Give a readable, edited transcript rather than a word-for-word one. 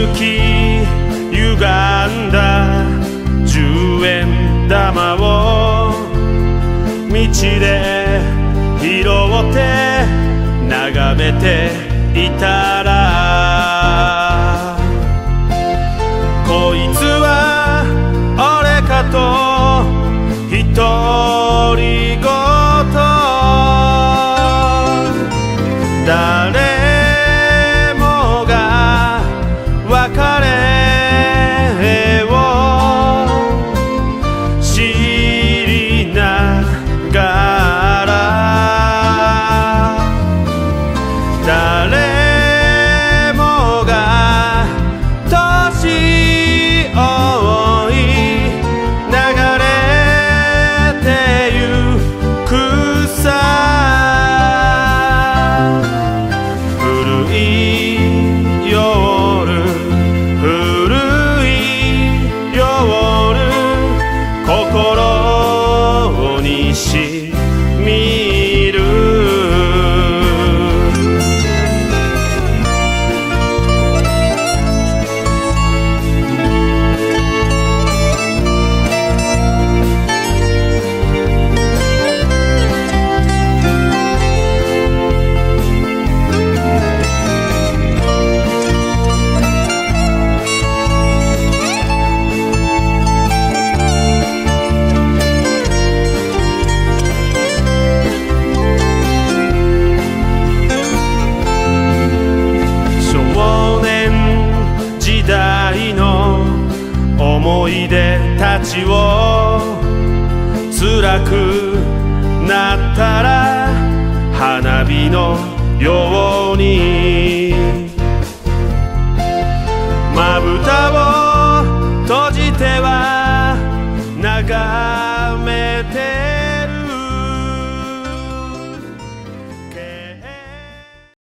き歪んだ10円玉を道で拾って眺めていたら、こいつは俺かと独り言、誰もが別れを知りながら、誰もが年老い流れてゆくさ。古い夜、古い夜、心にしみる。思い出たちを辛くなったら花火のようにまぶたを